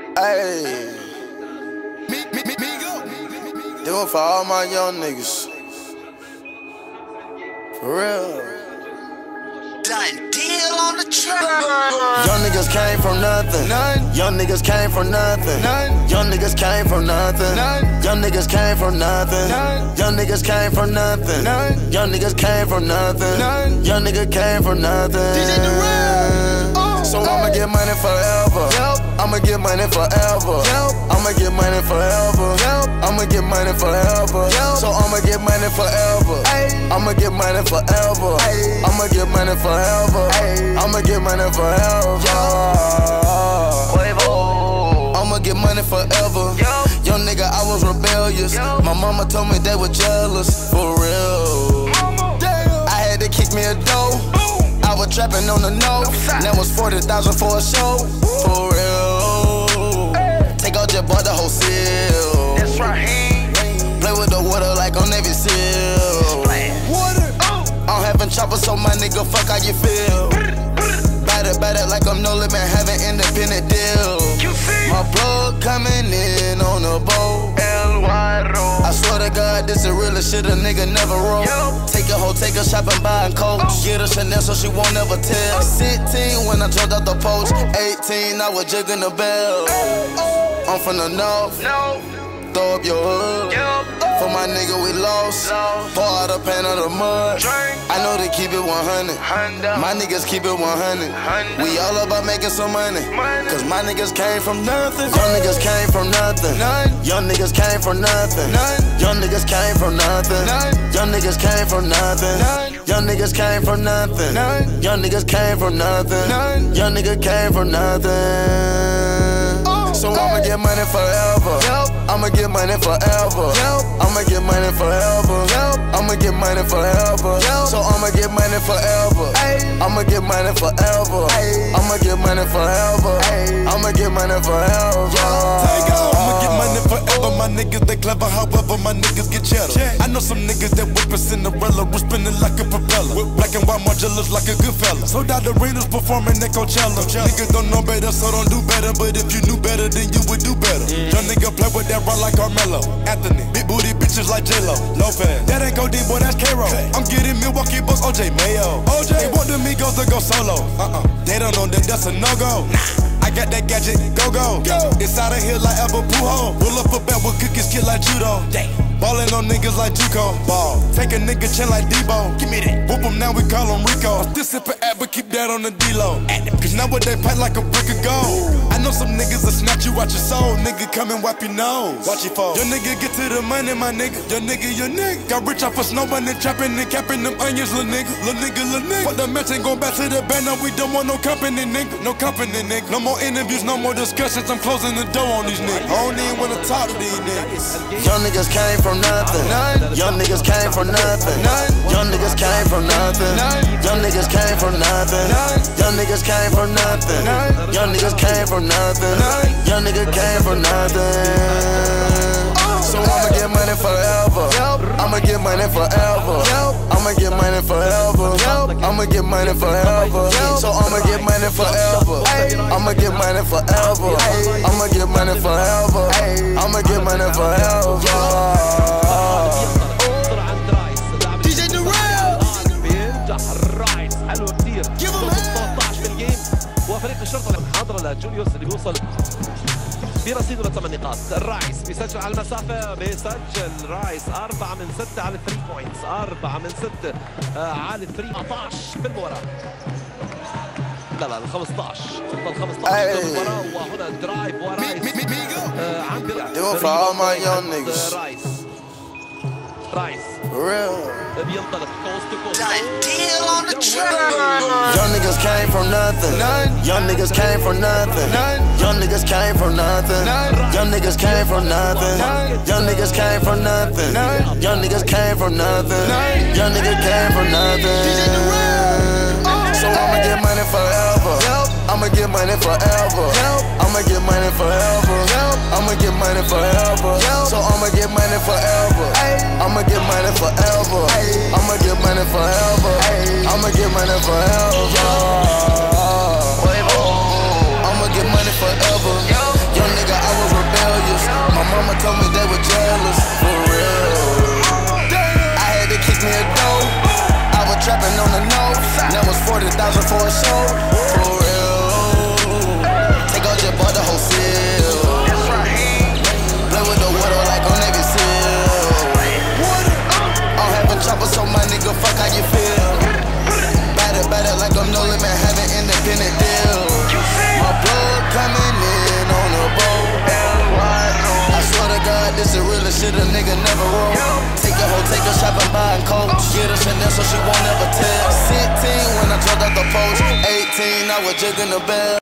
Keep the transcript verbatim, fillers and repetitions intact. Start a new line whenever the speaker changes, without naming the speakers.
Hey, do it for all my young niggas. For real.
Done deal on the track.
Young niggas came from nothing. None. Young niggas came from nothing. None. Young niggas came from nothing. None. Young niggas came from nothing. None. Young niggas came from nothing. None. Young niggas came from nothing. None. Young nigga came from nothing.
D J Durrell. Oh,
so I'ma get money forever. Yep. I'ma get money forever. Yep. I'ma get money forever. Yep. I'ma get money forever. Yep. So I'ma get money forever. Ay. I'ma get money forever. Ay. I'ma get money forever. Ay. I'ma get money forever. I'ma get money forever. Yep. Young nigga, I was rebellious. Yep. My mama told me they were jealous. For real. Mama. Damn. I had to kick me a dough. I was trapping on the nose. That was forty thousand for a show. For real. Hey. Take out your bought the whole seal.
That's right.
Play with the water like on Navy SEAL. Water. Oh. I'm having choppers, so my nigga, fuck how you feel. Batter, batter like I'm no limit, having independent deal. My plug coming in on a boat.
El Guaro.
I swear to God, this the realest shit a nigga never wrote. Yo. Take a hoe, take her shopping, buying coats. Oh. Get her Chanel so she won't ever tell. Oh. sixteen when I jumped out the post. eighteen, I was jigging the bell. Oh. I'm from the north. No. Throw up your hood. Yep. For my nigga, we lost. lost. Pour out a pan of the mud. Drink. I know they keep it one hundred. Honda. My niggas keep it one hundred. Honda. We all about making some money. money. Cause my niggas came from nothing. Young niggas came from nothing. None. Young niggas came from nothing. None. Young niggas came from nothing. None. Young niggas came from nothing. None. Young niggas came from nothing. None. Young niggas came from nothing. None. Young nigga came from nothing. Oh. So I'ma get money forever. Yep. I'ma get money forever. Yep. I'ma get money forever. Yep. I'ma get money forever. Yep. So I'ma get money forever. Ay. I'ma get money forever. Ay. I'ma get money forever. Ay. I'ma get money forever.
I'ma get money forever. My niggas they clever, however my niggas get cheddar. I know some niggas that whip a Cinderella, we're spinning like a propeller. With black and white Margielas like a good fella. So that arenas performing at Coachella. Niggas don't know better, so don't do better. But if you knew better, then you would do better. Mm. Young nigga play with that rock like Carmelo. Anthony, big booty bitches like J-Lo. Lopez, that ain't Codeine, boy, that's K-Roll. I'm getting Milwaukee Bucks, O J Mayo. O J, they want the Migos to go solo. Uh-uh, they don't know that that's a no-go. Nah. I got that gadget, go go. go. It's out of here like Albert Pujols. Roll up a bag with cookies, kid like judo. Damn. Ballin' on niggas like Juco. Ball. Take a nigga chin like Debo. Give me that. Whoop him now, we call him Rico. I'm still sippin' ad, but keep that on the D-Lo. Cause now what they pack like a brick of gold. I know some niggas will snatch you out your soul. Nigga, come and wipe your nose. Watch your phone. Your nigga get to the money, my nigga. Your nigga, your nigga. Got rich off of snowman and trapping and capping them onions, lil' nigga. Lil' nigga, lil' nigga. Fuck the match and go back to the band. Now we don't want no company, nigga. No company, nigga. No more interviews, no more discussions. I'm closing the door on these niggas. I don't even wanna talk to these niggas.
Young niggas came from nothing. Young niggas came from nothing. Young niggas came from nothing. Young niggas came from nothing. Young niggas came from nothing. Young niggas came from nothing. Young nigga came from nothing. So I'ma get money forever. I'ma get money forever. I'ma get money forever. I'ma get money forever. So I'ma get money forever. I'ma get money forever. I'ma get money forever. I'ma get money forever.
دي جي دوريل.
بينجح الرايس حلو كتير. ثلاثة عشر بالجيم وفريق الشرطة حاضرة لجوليوس اللي بيوصل برصيده لثمان نقاط. الرايس بيسجل على المسافة، بيسجل رايس أربعة من ستة على الثري بوينتس، أربعة من ستة على الثري. أربعة عشر بالمباراة. لا لا ال خمسطعش، ال خمسطعش بالمباراة. وهنا درايف ورايس عند
Do it for all my young niggas.
رايس رايس
real.
بينطلق كوست تو كوست.
Deal on the track.
Young niggas came from nothing. Young niggas came from nothing. Young niggas came from nothing. Young niggas came from nothing. Young niggas came from nothing. Young niggas came from nothing. Young nigga came from nothing. So I'ma get money forever. I'ma get money forever. I'ma get money forever. I'ma get money forever. So I'ma get money forever. I'ma get money forever. I'ma get money forever. I'ma get money forever. I'ma get money forever. Young nigga a no. That was forty thousand for a show. For real. Take out your bought the whole seal. Play with the water like on Navy SEAL. I'm having choppers, so my nigga, fuck how you feel. Bad it, bad it like I'm no limit, having independent deal. My blood coming in on a boat. I swear to God, this the realest shit a nigga never wrote. Take a hoe, take a shopping, buying coats. Get a Chanel so she won't ever tell. sixteen when I dropped out the post. eighteen, I was jigging the bell.